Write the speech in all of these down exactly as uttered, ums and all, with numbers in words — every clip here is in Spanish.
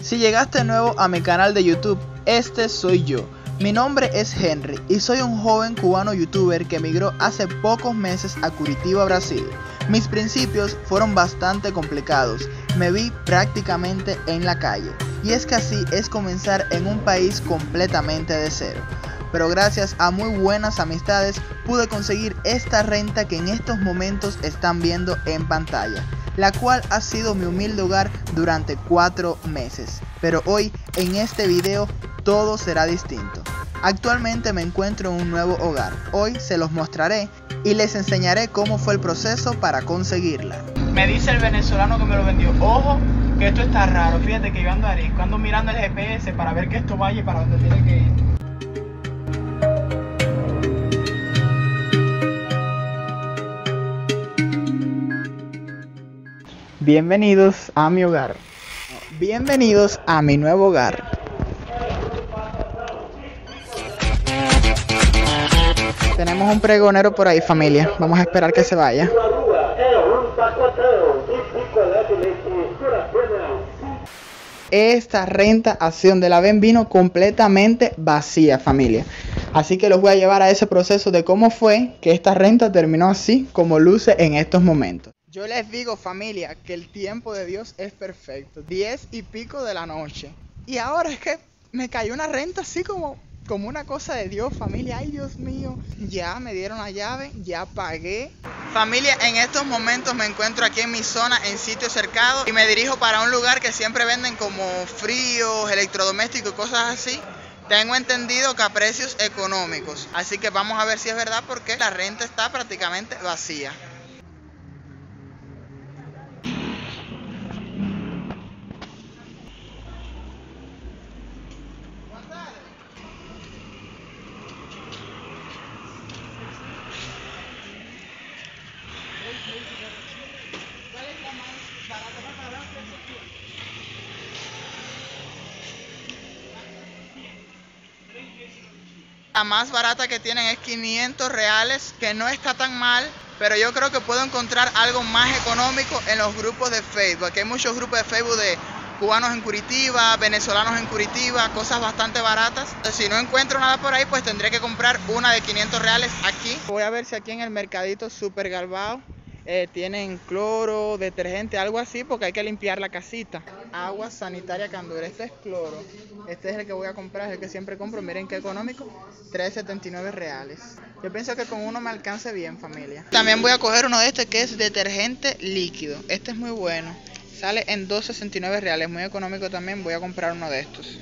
Si llegaste nuevo a mi canal de YouTube, este soy yo. Mi nombre es Henry y soy un joven cubano youtuber que emigró hace pocos meses a Curitiba, Brasil. Mis principios fueron bastante complicados, me vi prácticamente en la calle. Y es que así es comenzar en un país completamente de cero. Pero gracias a muy buenas amistades pude conseguir esta renta que en estos momentos están viendo en pantalla, la cual ha sido mi humilde hogar durante cuatro meses. Pero hoy en este video todo será distinto. Actualmente me encuentro en un nuevo hogar, hoy se los mostraré y les enseñaré cómo fue el proceso para conseguirla. Me dice el venezolano que me lo vendió, ojo que esto está raro, fíjate que yo ando arisco, ando mirando el G P S para ver que esto vaya y para donde tiene que ir. Bienvenidos a mi hogar. Bienvenidos a mi nuevo hogar. Tenemos un pregonero por ahí, familia. Vamos a esperar que se vaya. Esta renta así donde la ven vino completamente vacía, familia. Así que los voy a llevar a ese proceso de cómo fue que esta renta terminó así como luce en estos momentos. Yo les digo, familia, que el tiempo de Dios es perfecto. Diez y pico de la noche. Y ahora es que me cayó una renta así como, como una cosa de Dios, familia. Ay, Dios mío. Ya me dieron la llave, ya pagué. Familia, en estos momentos me encuentro aquí en mi zona, en sitio cercado. Y me dirijo para un lugar que siempre venden como fríos, electrodomésticos y cosas así. Tengo entendido que a precios económicos. Así que vamos a ver si es verdad porque la renta está prácticamente vacía. La más barata que tienen es quinientos reales, que no está tan mal, pero yo creo que puedo encontrar algo más económico en los grupos de Facebook. Aquí hay muchos grupos de Facebook de cubanos en Curitiba, venezolanos en Curitiba, cosas bastante baratas. Entonces, si no encuentro nada por ahí, pues tendré que comprar una de quinientos reales aquí. Voy a ver si aquí en el mercadito Super Galbao eh, tienen cloro, detergente, algo así, porque hay que limpiar la casita. Agua sanitaria Candura, este es cloro. Este es el que voy a comprar, es el que siempre compro. Miren qué económico, tres setenta y nueve reales. Yo pienso que con uno me alcance bien, familia. También voy a coger uno de este que es detergente líquido. Este es muy bueno. Sale en dos sesenta y nueve reales, muy económico también. Voy a comprar uno de estos.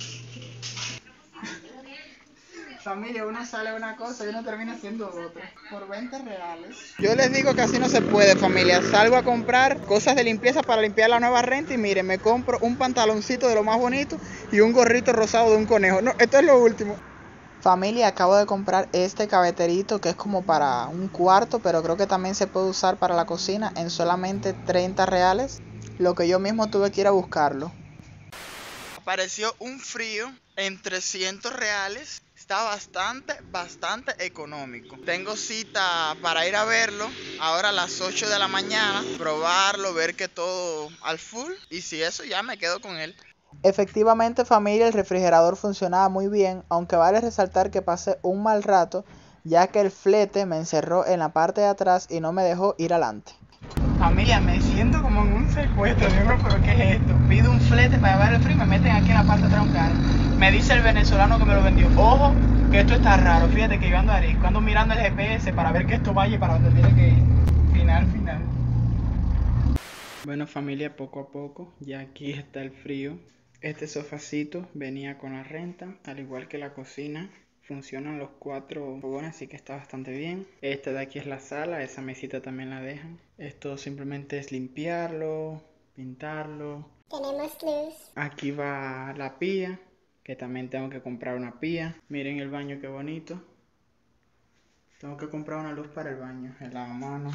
Familia, uno sale una cosa y uno termina siendo otra. Por veinte reales. Yo les digo que así no se puede, familia. Salgo a comprar cosas de limpieza para limpiar la nueva renta y miren, me compro un pantaloncito de lo más bonito y un gorrito rosado de un conejo. No, esto es lo último. Familia, acabo de comprar este cabeterito que es como para un cuarto, pero creo que también se puede usar para la cocina en solamente treinta reales. Lo que yo mismo tuve que ir a buscarlo. Apareció un frío en trescientos reales. Está bastante, bastante económico. Tengo cita para ir a verlo ahora a las ocho de la mañana. Probarlo, ver que todo al full. Y si eso ya me quedo con él. Efectivamente, familia, el refrigerador funcionaba muy bien. Aunque vale resaltar que pasé un mal rato, ya que el flete me encerró en la parte de atrás y no me dejó ir adelante. Familia, me siento como en un secuestro. Digo, pero ¿qué es esto? Pido un flete para llevar el frío y me meten aquí en la parte de atrás un carro. Me dice el venezolano que me lo vendió, ojo que esto está raro, fíjate que yo ando arisco, ando mirando el G P S para ver que esto vaya y para donde tiene que ir. Final, final. Bueno, familia, poco a poco, ya aquí está el frío. Este sofacito venía con la renta, al igual que la cocina. Funcionan los cuatro fogones, así que está bastante bien. Este de aquí es la sala, esa mesita también la dejan. Esto simplemente es limpiarlo, pintarlo. Tenemos luz. Aquí va la pía, que también tengo que comprar una pía. Miren el baño, qué bonito. Tengo que comprar una luz para el baño, el lavamanos.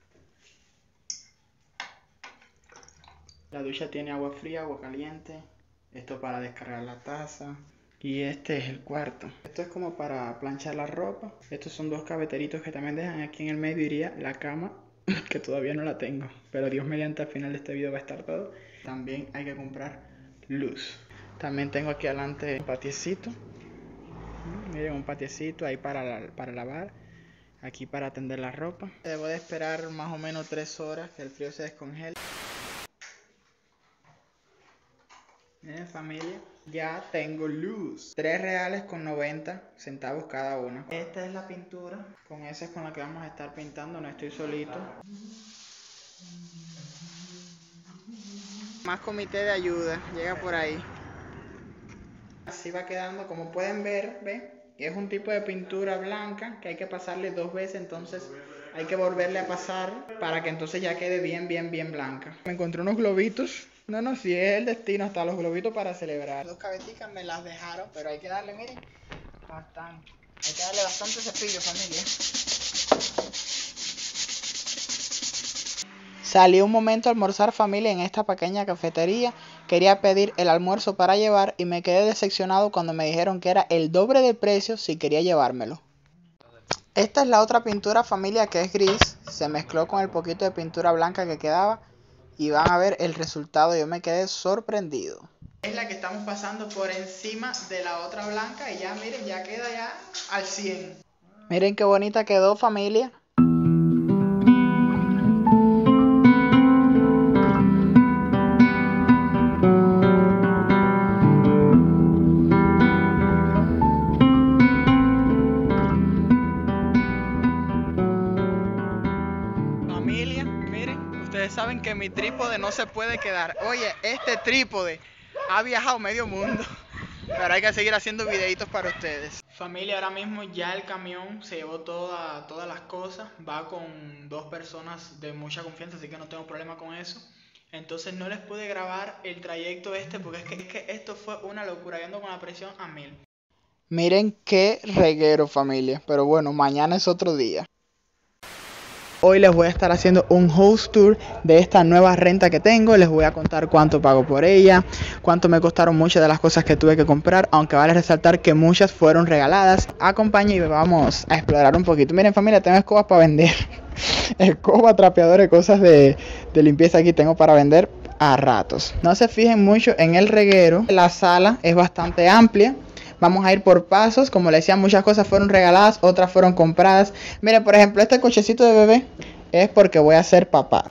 La ducha tiene agua fría, agua caliente. Esto para descargar la taza. Y este es el cuarto. Esto es como para planchar la ropa. Estos son dos cabeteritos que también dejan. Aquí en el medio iría la cama, que todavía no la tengo. Pero Dios mediante al final de este video va a estar todo. También hay que comprar luz. También tengo aquí adelante un patiecito. Miren, un patiecito ahí para, la, para lavar. Aquí para tender la ropa. Debo de esperar más o menos tres horas que el frío se descongele. Miren, familia, ya tengo luz. tres reales con noventa centavos cada una. Esta es la pintura. Con esa es con la que vamos a estar pintando. No estoy solito. Más comité de ayuda. Llega por ahí. Así va quedando. Como pueden ver, ¿ven? Es un tipo de pintura blanca que hay que pasarle dos veces, entonces hay que volverle a pasar para que entonces ya quede bien, bien, bien blanca. Me encontré unos globitos. No, no, si es el destino, hasta los globitos para celebrar. Dos cabeticas me las dejaron, pero hay que darle, miren, bastante. Hay que darle bastante cepillo, familia. Salí un momento a almorzar, familia, en esta pequeña cafetería. Quería pedir el almuerzo para llevar y me quedé decepcionado cuando me dijeron que era el doble de precio si quería llevármelo. Esta es la otra pintura, familia, que es gris. Se mezcló con el poquito de pintura blanca que quedaba y van a ver el resultado. Yo me quedé sorprendido. Es la que estamos pasando por encima de la otra blanca y ya miren, ya queda ya al cien. Miren qué bonita quedó, familia. Saben que mi trípode no se puede quedar. Oye, este trípode ha viajado medio mundo, pero hay que seguir haciendo videitos para ustedes. Familia, ahora mismo ya el camión se llevó toda, todas las cosas. Va con dos personas de mucha confianza, así que no tengo problema con eso. Entonces no les pude grabar el trayecto este porque es que, es que esto fue una locura. Yo ando con la presión a mil. Miren qué reguero, familia. Pero bueno, mañana es otro día. Hoy les voy a estar haciendo un house tour de esta nueva renta que tengo. Les voy a contar cuánto pago por ella, cuánto me costaron muchas de las cosas que tuve que comprar, aunque vale resaltar que muchas fueron regaladas. Acompañen y vamos a explorar un poquito. Miren, familia, tengo escobas para vender. Escoba, trapeadores, cosas de, de limpieza aquí tengo para vender a ratos. No se fijen mucho en el reguero. La sala es bastante amplia. Vamos a ir por pasos. Como les decía, muchas cosas fueron regaladas, otras fueron compradas. Miren, por ejemplo, este cochecito de bebé es porque voy a ser papá.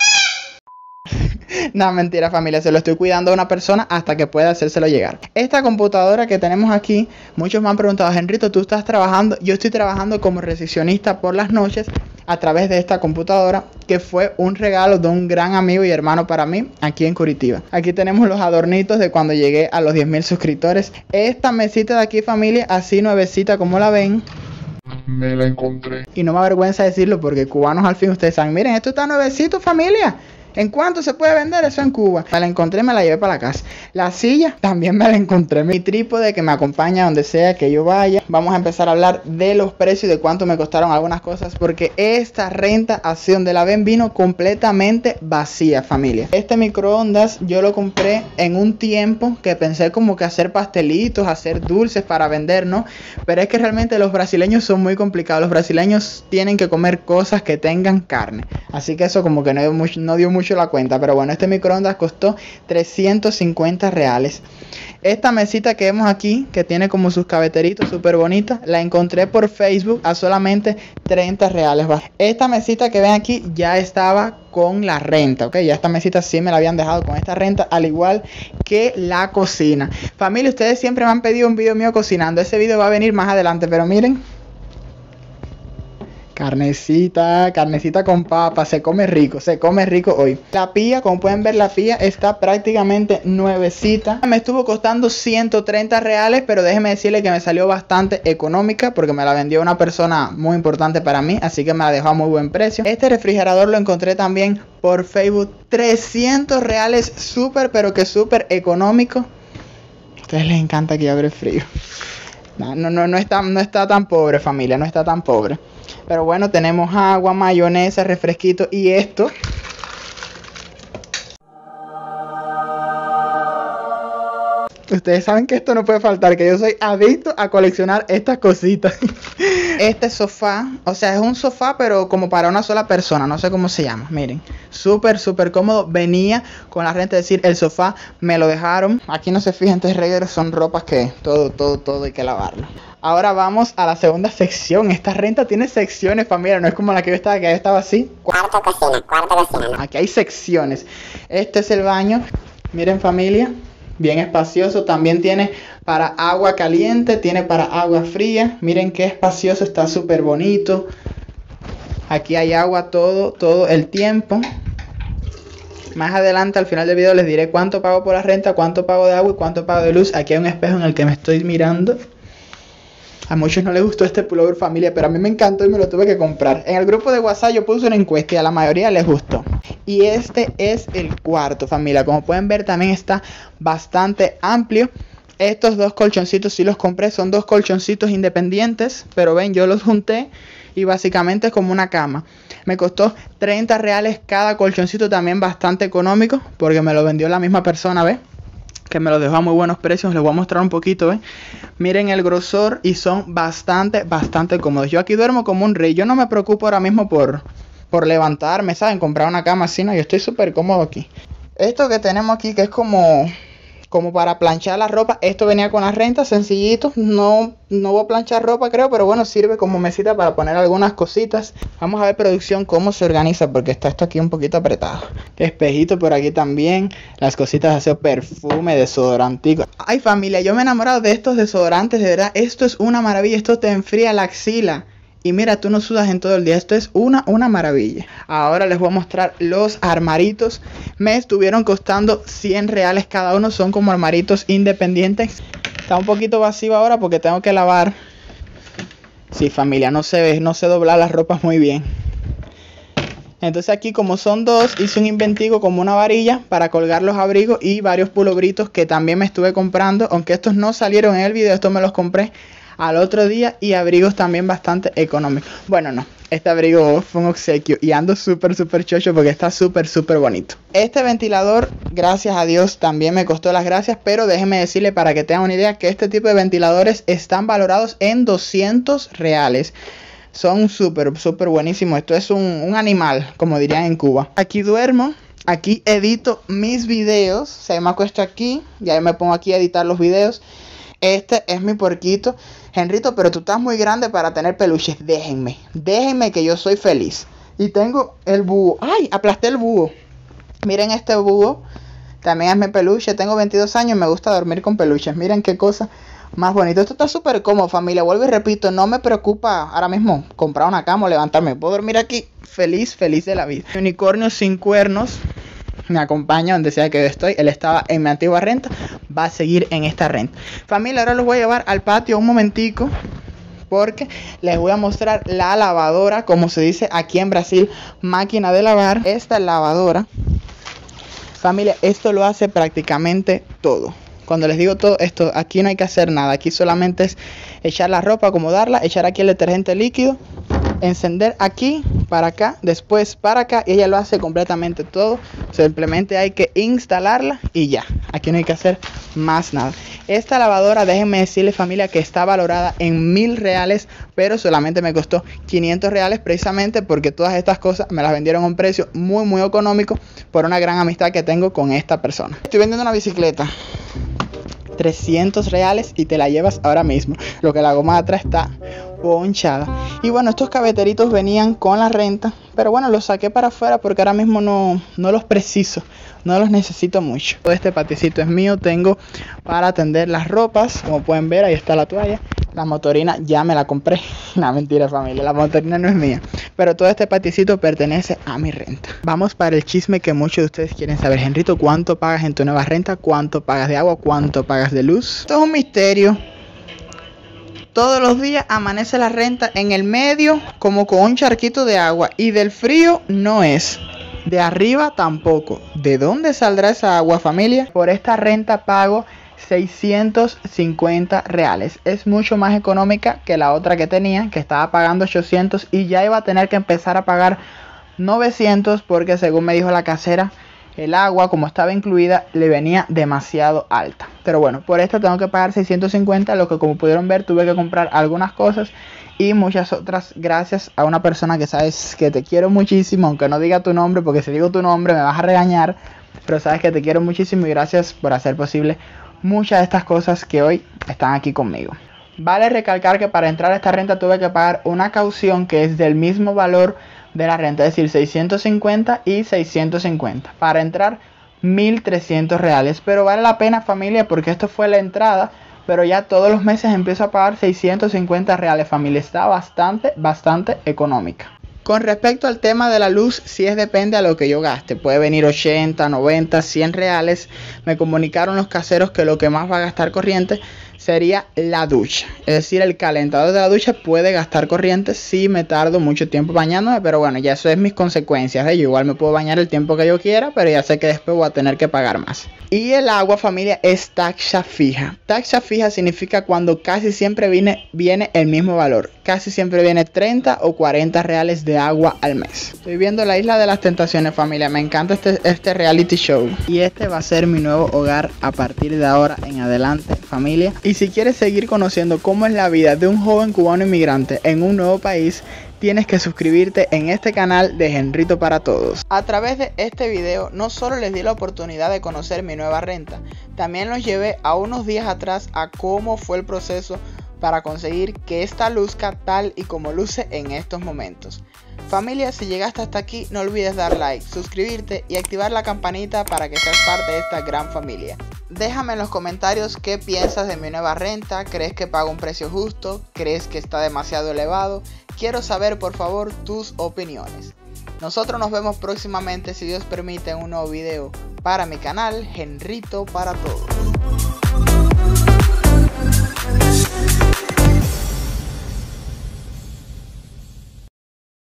No, mentira, familia, se lo estoy cuidando a una persona hasta que pueda hacérselo llegar. Esta computadora que tenemos aquí, muchos me han preguntado, Henrito, ¿tú estás trabajando? Yo estoy trabajando como recepcionista por las noches a través de esta computadora, que fue un regalo de un gran amigo y hermano para mí aquí en Curitiba. Aquí tenemos los adornitos de cuando llegué a los diez mil suscriptores. Esta mesita de aquí, familia, así nuevecita como la ven, me la encontré. Y no me avergüenza decirlo porque cubanos al fin ustedes saben. Miren, esto está nuevecito, familia. ¿En cuánto se puede vender eso en Cuba? Me la encontré, me la llevé para la casa. La silla también me la encontré. Mi trípode que me acompaña donde sea que yo vaya. Vamos a empezar a hablar de los precios y de cuánto me costaron algunas cosas, porque esta renta, así donde la ven, vino completamente vacía, familia. Este microondas yo lo compré en un tiempo que pensé como que hacer pastelitos, hacer dulces para vender, ¿no? Pero es que realmente los brasileños son muy complicados. Los brasileños tienen que comer cosas que tengan carne. Así que eso como que no dio mucho, no dio mucho la cuenta, pero bueno, este microondas costó trescientos cincuenta reales. Esta mesita que vemos aquí, que tiene como sus cabeteritos súper bonitas, la encontré por Facebook a solamente treinta reales. Esta mesita que ven aquí ya estaba con la renta, ok, ya esta mesita sí me la habían dejado con esta renta, al igual que la cocina. Familia, ustedes siempre me han pedido un video mío cocinando. Ese video va a venir más adelante, pero miren, carnecita, carnecita con papa, se come rico, se come rico hoy. La pilla, como pueden ver, la pilla está prácticamente nuevecita. Me estuvo costando ciento treinta reales, pero déjenme decirle que me salió bastante económica porque me la vendió una persona muy importante para mí, así que me la dejó a muy buen precio. Este refrigerador lo encontré también por Facebook, trescientos reales, súper, pero que súper económico. A ustedes les encanta que yo abra el frío. No, no, no, no está, no está tan pobre, familia, no está tan pobre. Pero bueno, tenemos agua, mayonesa, refresquito y esto. Ustedes saben que esto no puede faltar, que yo soy adicto a coleccionar estas cositas. este sofá. O sea, es un sofá pero como para una sola persona, no sé cómo se llama. Miren, súper súper cómodo. Venía con la renta, es decir, el sofá me lo dejaron. Aquí no se fijen, estos regueros son ropas que todo, todo, todo hay que lavarlo. Ahora vamos a la segunda sección. Esta renta tiene secciones, familia. No es como la que yo estaba, que yo estaba así. Cuarto cocina, cuarto cocina. Aquí hay secciones. Este es el baño. Miren, familia, bien espacioso. También tiene para agua caliente, tiene para agua fría. Miren qué espacioso, está súper bonito. Aquí hay agua todo, todo el tiempo. Más adelante, al final del video, les diré cuánto pago por la renta, cuánto pago de agua y cuánto pago de luz. Aquí hay un espejo en el que me estoy mirando. A muchos no les gustó este pullover, familia, pero a mí me encantó y me lo tuve que comprar. En el grupo de WhatsApp yo puse una encuesta y a la mayoría les gustó. Y este es el cuarto, familia. Como pueden ver, también está bastante amplio. Estos dos colchoncitos sí los compré. Son dos colchoncitos independientes, pero ven, yo los junté y básicamente es como una cama. Me costó treinta reales cada colchoncito, también bastante económico, porque me lo vendió la misma persona, ¿ves? Que me lo dejó a muy buenos precios. Les voy a mostrar un poquito, ¿ves? Miren el grosor y son bastante, bastante cómodos. Yo aquí duermo como un rey. Yo no me preocupo ahora mismo por, por levantarme, ¿saben? Comprar una cama así, no. Yo estoy súper cómodo aquí. Esto que tenemos aquí, que es como... como para planchar la ropa. Esto venía con la renta, sencillito. No, no voy a planchar ropa, creo, pero bueno, sirve como mesita para poner algunas cositas. Vamos a ver, producción, cómo se organiza, porque está esto aquí un poquito apretado. Espejito por aquí también. Las cositas de aseo, perfume, desodorantico. Ay, familia, yo me he enamorado de estos desodorantes, de verdad. Esto es una maravilla. Esto te enfría la axila. Y mira, tú no sudas en todo el día. Esto es una, una maravilla. Ahora les voy a mostrar los armaritos. Me estuvieron costando cien reales cada uno. Son como armaritos independientes. Está un poquito vacío ahora porque tengo que lavar. Sí, familia, no se ve, no sé doblar las ropas muy bien. Entonces aquí, como son dos, hice un inventico como una varilla para colgar los abrigos y varios pulobritos que también me estuve comprando. Aunque estos no salieron en el video, estos me los compré al otro día, y abrigos también bastante económicos. Bueno, no, este abrigo fue un obsequio y ando súper súper chocho porque está súper súper bonito. Este ventilador, gracias a Dios, también me costó las gracias, pero déjenme decirle, para que tengan una idea, que este tipo de ventiladores están valorados en doscientos reales. Son súper súper buenísimos. Esto es un, un animal, como dirían en Cuba. Aquí duermo. Aquí edito mis videos. Se me acuesto aquí y ahí me pongo aquí a editar los videos. Este es mi puerquito. Henrito, pero tú estás muy grande para tener peluches. Déjenme, déjenme que yo soy feliz. Y tengo el búho. ¡Ay! Aplasté el búho. Miren este búho. También es mi peluche. Tengo veintidós años y me gusta dormir con peluches. Miren qué cosa más bonito. Esto está súper cómodo, familia. Vuelvo y repito, no me preocupa ahora mismo comprar una cama o levantarme. Puedo dormir aquí feliz, feliz de la vida. Mi unicornio sin cuernos me acompaña donde sea que yo estoy. Él estaba en mi antigua renta, va a seguir en esta renta. Familia, ahora los voy a llevar al patio un momentico, porque les voy a mostrar la lavadora, como se dice aquí en Brasil, máquina de lavar. Esta lavadora, familia, esto lo hace prácticamente todo. Cuando les digo todo esto, aquí no hay que hacer nada. Aquí solamente es echar la ropa, acomodarla, echar aquí el detergente líquido, encender aquí, para acá, después para acá, y ella lo hace completamente todo. Simplemente hay que instalarla y ya. Aquí no hay que hacer más nada. Esta lavadora, déjenme decirles, familia, que está valorada en mil reales, pero solamente me costó quinientos reales, precisamente porque todas estas cosas me las vendieron a un precio muy muy económico por una gran amistad que tengo con esta persona. Estoy vendiendo una bicicleta, trescientos reales, y te la llevas ahora mismo. Lo que la goma de atrás está ponchada. Y bueno, estos cabeteritos venían con la renta, pero bueno, los saqué para afuera porque ahora mismo no, no los preciso, no los necesito mucho. Todo este paticito es mío. Tengo para tender las ropas, como pueden ver, ahí está la toalla. La motorina ya me la compré. No, mentira, familia, la motorina no es mía, pero todo este paticito pertenece a mi renta. Vamos para el chisme que muchos de ustedes quieren saber. Henrito, ¿cuánto pagas en tu nueva renta? ¿Cuánto pagas de agua? ¿Cuánto pagas de luz? Esto es un misterio. Todos los días amanece la renta en el medio como con un charquito de agua, y del frío no es, de arriba tampoco. ¿De dónde saldrá esa agua, familia? Por esta renta pago seiscientos cincuenta reales. Es mucho más económica que la otra que tenía, que estaba pagando ochocientos, y ya iba a tener que empezar a pagar novecientos porque, según me dijo la casera, el agua, como estaba incluida, le venía demasiado alta. Pero bueno, por esto tengo que pagar seiscientos cincuenta, lo que, como pudieron ver, tuve que comprar algunas cosas y muchas otras gracias a una persona que sabes que te quiero muchísimo, aunque no diga tu nombre, porque si digo tu nombre me vas a regañar, pero sabes que te quiero muchísimo y gracias por hacer posible muchas de estas cosas que hoy están aquí conmigo. Vale recalcar que para entrar a esta renta tuve que pagar una caución que es del mismo valor de la renta, es decir, seiscientos cincuenta y seiscientos cincuenta. Para entrar mil trescientos reales, pero vale la pena, familia, porque esto fue la entrada, pero ya todos los meses empiezo a pagar seiscientos cincuenta reales, familia. Está bastante, bastante económica. Con respecto al tema de la luz, si es depende a lo que yo gaste. Puede venir ochenta, noventa, cien reales. Me comunicaron los caseros que lo que más va a gastar corriente sería la ducha. Es decir, el calentador de la ducha puede gastar corriente si me tardo mucho tiempo bañándome. Pero bueno, ya eso es mis consecuencias, ¿eh? Yo igual me puedo bañar el tiempo que yo quiera, pero ya sé que después voy a tener que pagar más. Y el agua, familia, es taxa fija. Taxa fija significa cuando casi siempre viene, viene el mismo valor. Casi siempre viene treinta o cuarenta reales de agua al mes. Estoy viendo La Isla de las Tentaciones, familia. Me encanta este, este reality show. Y este va a ser mi nuevo hogar a partir de ahora en adelante, familia. Y si quieres seguir conociendo cómo es la vida de un joven cubano inmigrante en un nuevo país, tienes que suscribirte en este canal de Henrito para Todos. A través de este video no solo les di la oportunidad de conocer mi nueva renta, también los llevé a unos días atrás a cómo fue el proceso para conseguir que esta luzca tal y como luce en estos momentos. Familia, si llegaste hasta aquí, no olvides dar like, suscribirte y activar la campanita para que seas parte de esta gran familia. Déjame en los comentarios qué piensas de mi nueva renta. ¿Crees que pago un precio justo? ¿Crees que está demasiado elevado? Quiero saber, por favor, tus opiniones. Nosotros nos vemos próximamente, si Dios permite, en un nuevo video para mi canal Henrito para Todos.